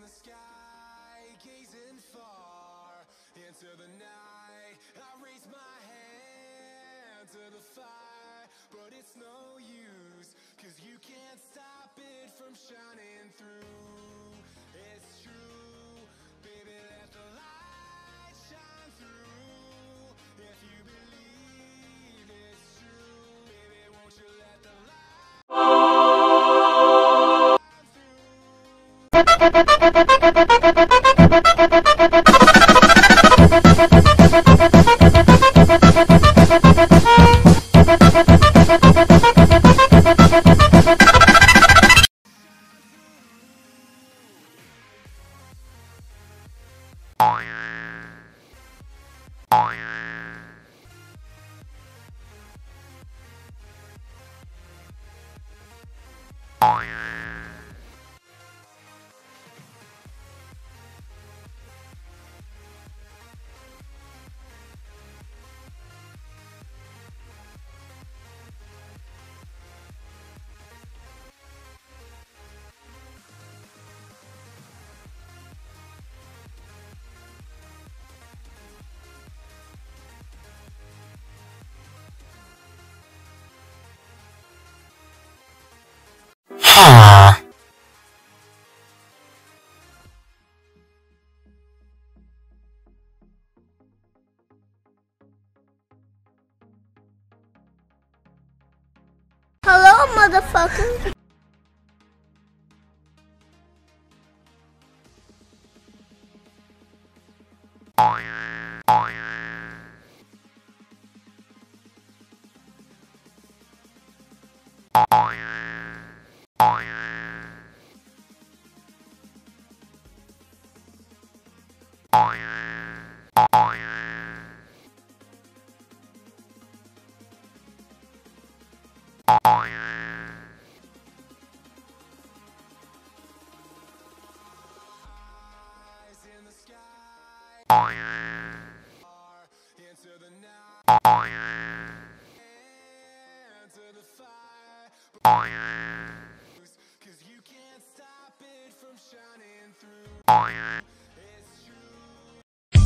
sky, gazing far into the night. I raise my hand to the fire, but it's no use, 'cause you can't stop it from shining through. It's true, baby, let the light shine through. If you believe it's true, baby, won't you let the Hello, motherfucker. in the sky, into the night, into the fire, 'cause you can't stop it from shining through. It's true,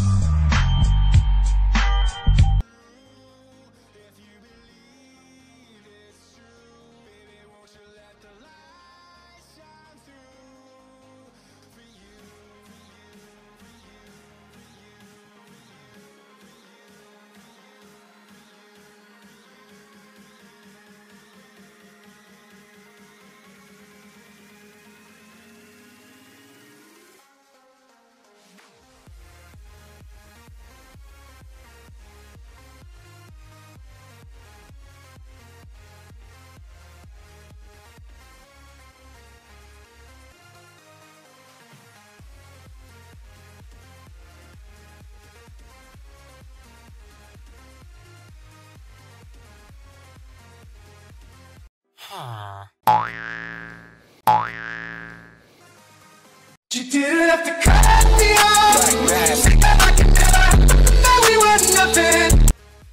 if you believe it's true, baby, won't you let the light shine through for you, for you, for you, for you, for you, for you didn't have to cut me off like that. I could never know we were nothing.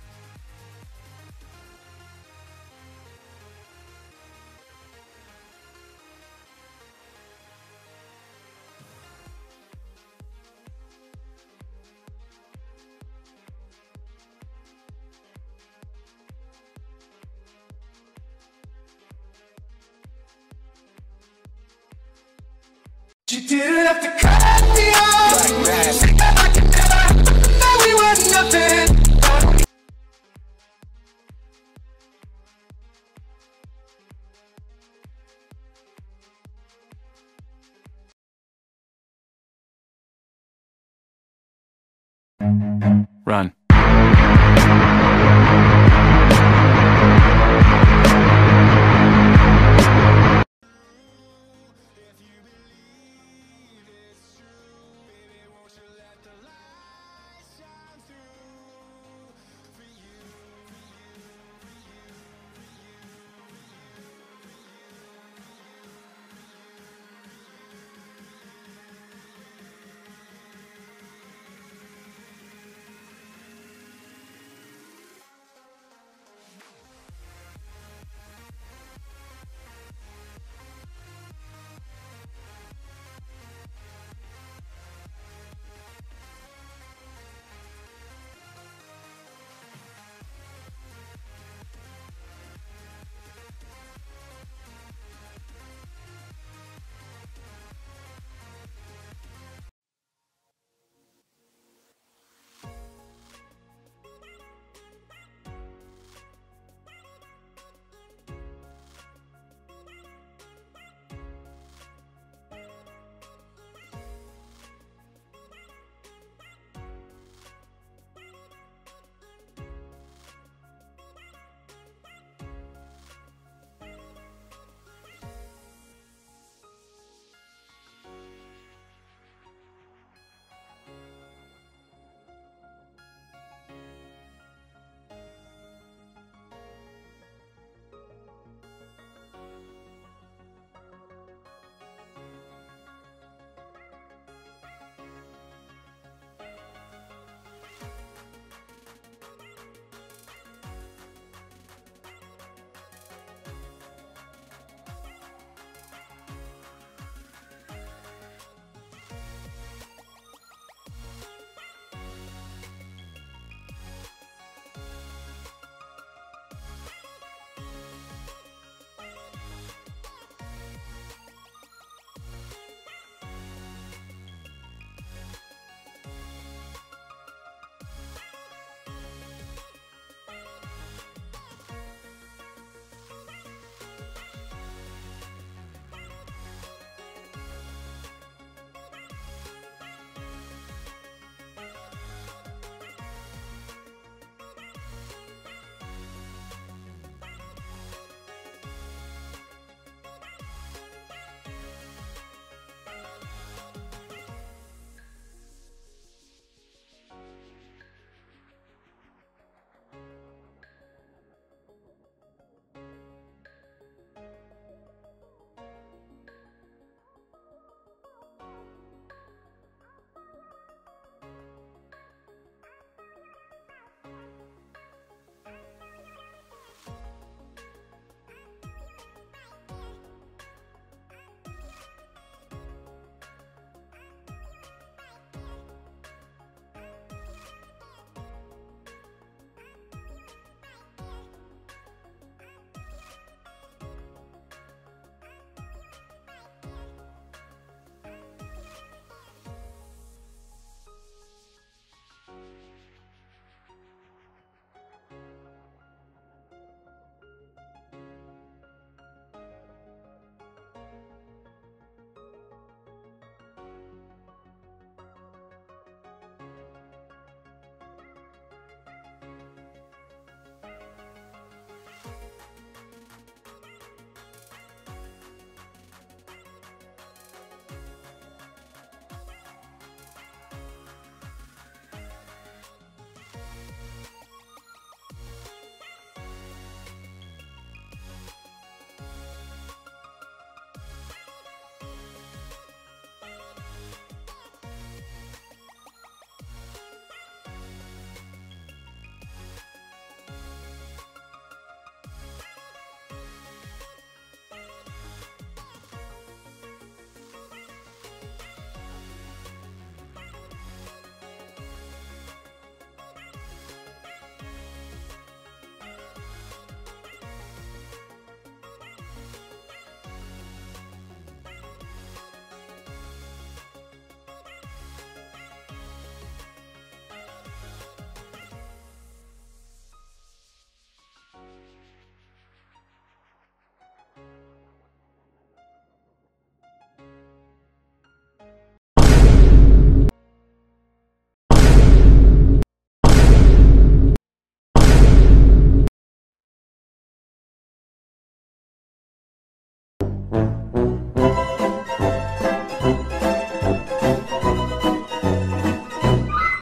You didn't have to cut me off like that. I could never know we were nothing. Run.